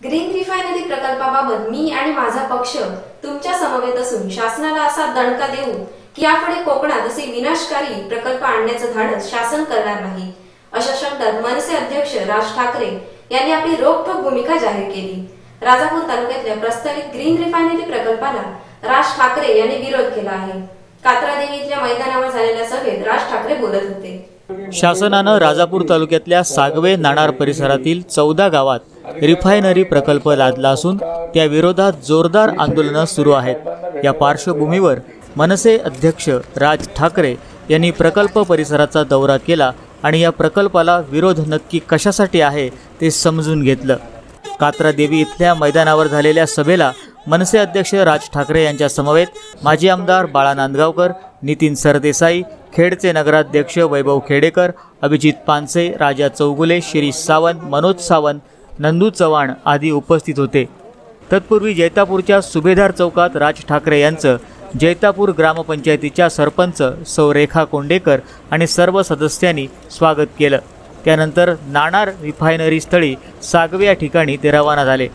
Green refinery प्रकल्पाबाबत मी आणि माझा पक्ष तुमच्या समवेत असून शासनाला असा दणका देऊ की यापुढे कोकणात असे विनाशकारी प्रकल्प आणण्याचं धाडस शासन करणार नाही, अशा शब्दात मनसे अध्यक्ष राज ठाकरे यांनी आपली रोखठोक भूमिका जाहीर केली। राजापूर तालुक्यातल्या प्रस्तावित ग्रीन रिफायनरी प्रकल्पाला राज ठाकरे यांनी विरोध केला आहे। कात्रादेवीतल्या मैदानावर झालेल्या सभेत राज ठाकरे बोलत होते। शासनानं राजापूर तालुक्यातल्या सागवे नाणार परिसरातील 14 गावात रिफायनरी प्रकल्प लादला असून त्या विरोधात जोरदार आंदोलनं सुरू आहेत। या पार्श्वभूमीवर मनसे अध्यक्ष राज ठाकरे यांनी प्रकल्प परिसराचा दौरा केला आणि या प्रकल्पाला विरोध नक्की कशासाठी आहे ते समजून घेतलं। कात्रादेवी इथल्या मैदानावर झालेल्या सभेला मनसे अध्यक्ष राज ठाकरे यांच्या समवेत माजी आमदार बाळा नांदगावकर, नितीन सरदेसाई, खेडचे नगराध्यक्ष वैभव खेडेकर, अभिजित पानसे, राजा चौगुले, शिरीष सावंत, मनोज सावंत, नंदू चव्हाण आदी उपस्थित होते। तत्पूर्वी जैतापूरच्या सुभेदार चौकात राज ठाकरे यांचं जैतापूर ग्रामपंचायतीच्या सरपंच सौ रेखा कोंडेकर आणि सर्व सदस्यांनी स्वागत केलं। त्यानंतर नाणार रिफायनरी स्थळी सागवे या ठिकाणी ते रवाना झाले।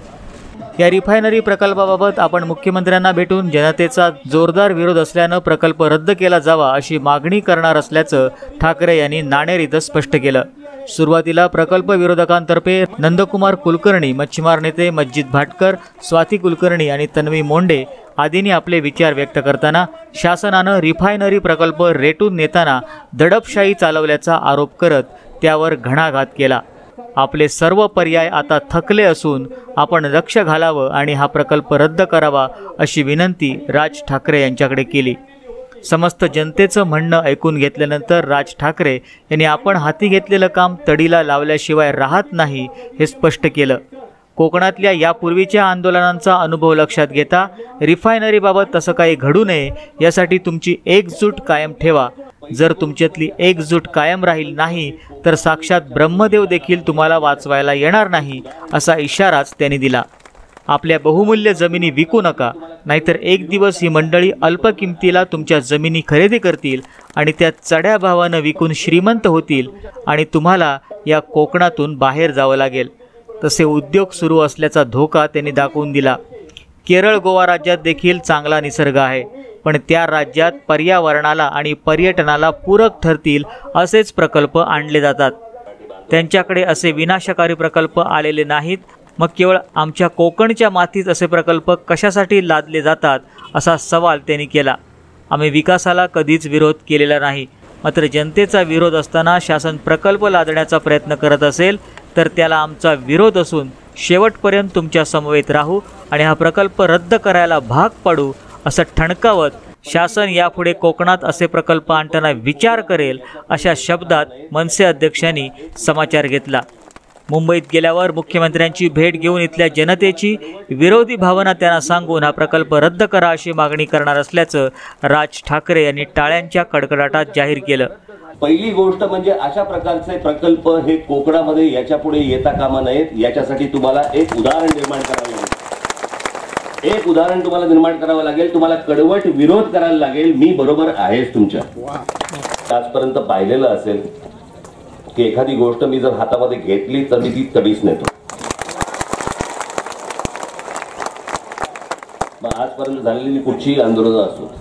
या रिफायनरी प्रकल्पाबाबत आपण मुख्यमंत्र्यांना भेटून जनतेचा जोरदार विरोध असल्यानं प्रकल्प रद्द केला जावा अशी मागणी करणार असल्याचं ठाकरे यांनी नाणेर इथं स्पष्ट केलं। सुरुवातीला प्रकल्प विरोधकांतर्फे नंदकुमार कुलकर्णी, मच्छीमार नेते मज्जिद भाटकर, स्वाती कुलकर्णी आणि तन्वी मोंडे आदींनी आपले विचार व्यक्त करताना शासनानं रिफायनरी प्रकल्प रेटून नेताना दडपशाही चालवल्याचा आरोप करत त्यावर घणाघात केला। आपले सर्व पर्याय आता थकले असून आपण लक्ष घालावं आणि हा प्रकल्प रद्द करावा अशी विनंती राज ठाकरे यांच्याकडे केली। समस्त जनतेचं म्हणणं ऐकून घेतल्यानंतर राज ठाकरे यांनी आपण हाती घेतलेलं काम तडीला लावल्याशिवाय राहत नाही हे स्पष्ट केलं। कोकणातल्या यापूर्वीच्या आंदोलनांचा अनुभव लक्षात घेता रिफायनरीबाबत तसं काही घडू नये यासाठी तुमची एकजूट कायम ठेवा। जर तुमच्यातली एकजूट कायम राहील नाही तर साक्षात ब्रह्मदेव देखील तुम्हाला वाचवायला येणार नाही असा इशाराच त्यांनी दिला। आपल्या बहुमूल्य जमिनी विकू नका, नाहीतर एक दिवस ही मंडळी अल्प किमतीला तुमच्या जमिनी खरेदी करतील आणि त्या चढ्या भावानं विकून श्रीमंत होतील आणि तुम्हाला या कोकणातून बाहेर जावं लागेल। तसे उद्योग सुरू असल्याचा धोका त्यांनी दाखवून दिला। केरळ, गोवा राज्यात देखील चांगला निसर्ग आहे, पण त्या राज्यात पर्यावरणाला आणि पर्यटनाला पूरक ठरतील असेच प्रकल्प आणले जातात। त्यांच्याकडे असे विनाशकारी प्रकल्प आलेले नाहीत, मग केवळ आमच्या कोकणच्या मातीत असे प्रकल्प कशासाठी लादले जातात असा सवाल त्यांनी केला। आम्ही विकासाला कधीच विरोध केलेला नाही, मात्र जनतेचा विरोध असताना शासन प्रकल्प लादण्याचा प्रयत्न करत असेल तर त्याला आमचा विरोध असून शेवटपर्यंत तुमच्या समवेत राहू आणि हा प्रकल्प रद्द करायला भाग पाडू असं ठणकावत शासन यापुढे कोकणात असे प्रकल्प आणताना विचार करेल अशा शब्दात मनसे अध्यक्षांनी समाचार घेतला। मुंबईत गेल्यावर मुख्यमंत्र्यांची भेट घेऊन इथल्या जनतेची विरोधी भावना त्यांना सांगून हा प्रकल्प रद्द करा अशी मागणी करणार असल्याचं राज ठाकरे यांनी टाळ्यांच्या कडकडाटात जाहीर केलं। पहिली गोष्ट म्हणजे अशा प्रकारचे प्रकल्प हे कोकणामध्ये याच्यापुढे येता कामा नयेत, याच्यासाठी तुम्हाला एक उदाहरण निर्माण करावं लागेल। एक उदाहरण तुम्हाला निर्माण करावं लागेल, तुम्हाला कडवट विरोध करायला लागेल। मी बरोबर आहेच तुमच्या। आजपर्यंत पाहिलेलं असेल की एखादी गोष्ट मी जर हातामध्ये घेतली तर मी ती तडीच नेतो। मग आजपर्यंत झालेली कुठची आंदोलनं असो,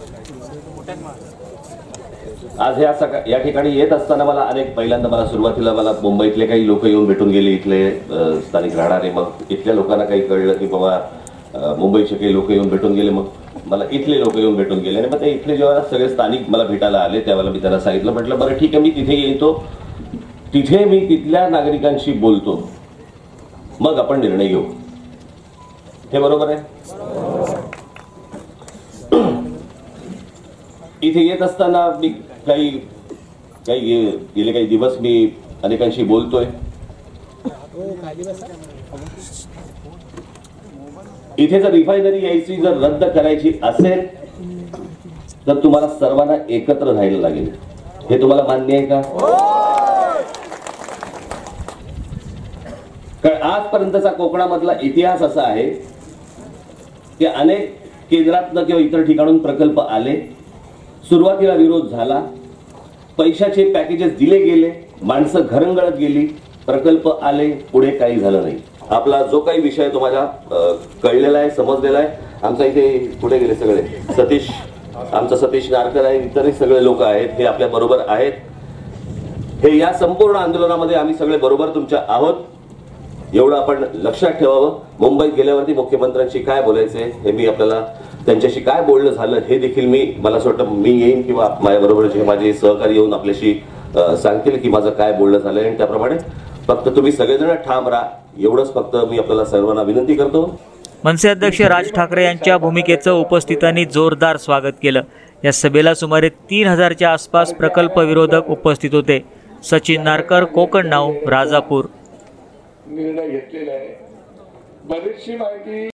आज या ठिकाणी येत असताना मला पहिल्यांदा मला सुरुवातीला मुंबईतले काही लोक येऊन भेटून गेले, इथले स्थानिक राहणारे। मग इथल्या लोकांना काही कळलं की बाबा मुंबईचे काही लोक येऊन भेटून गेले, मग मला इथले लोक येऊन भेटून गेले आणि मग ते इथले जेव्हा सगळे स्थानिक मला भेटायला आले त्यावेळेला मी त्यांना सांगितलं, म्हटलं बरं ठीक आहे, मी तिथे येतो, तिथे मी तिथल्या नागरिकांशी बोलतो, मग आपण निर्णय घेऊ। हे बरोबर आहे। इथे येत असताना मी गेले काही दिवस मी अनेकांशी बोलतोय। इथे जर रिफायनरी यायची जर रद्द करायची असेल तर तुम्हाला सर्वांना एकत्र राहायला लागेल। हे तुम्हाला मान्य आहे का? कारण आजपर्यंतचा कोकणामधला इतिहास असा आहे की अनेक केंद्रातनं किंवा इतर ठिकाणून प्रकल्प आले, सुरुवातीला विरोध झाला, पैशाचे पॅकेजेस दिले गेले, माणसं घरंगळत गेली, प्रकल्प आले, पुढे काही झालं नाही। आपला जो काही विषय तुम्हाला कळलेला आहे, समजलेला आहे. आमचा इथे कुठे गेले सगळे, आमचा सतीश नारकर आहे, इतरही सगळे लोक आहेत, हे आपल्या बरोबर आहेत. हे या संपूर्ण आंदोलनामध्ये आम्ही सगळे बरोबर तुमच्या आहोत, एवढं आपण लक्षात ठेवावं. मुंबईत गेल्यावरती मुख्यमंत्र्यांशी काय बोलायचे हे मी आपल्याला, त्यांच्याशी काय बोलणं झालं हे देखील मला असं वाटतं मी येईन किंवा माझ्याबरोबर जे माझे सहकारी येऊन आपल्याशी सांगतील की माझं काय बोलणं झालंय, आणि त्याप्रमाणे फक्त तुम्ही सगळेजण ठाम राहा, एवढंच फक्त मी आपल्याला सर्वांना विनंती करतो. मनसे अध्यक्ष राज ठाकरे यांच्या भूमिकेचं उपस्थितांनी जोरदार स्वागत केलं. या सभेला सुमारे 3000च्या आसपास प्रकल्प विरोधक उपस्थित होते. सचिन नारकर, कोकण नाऊ, राजापूर. निर्णय घेतलेला आहे. बरीचशी माहिती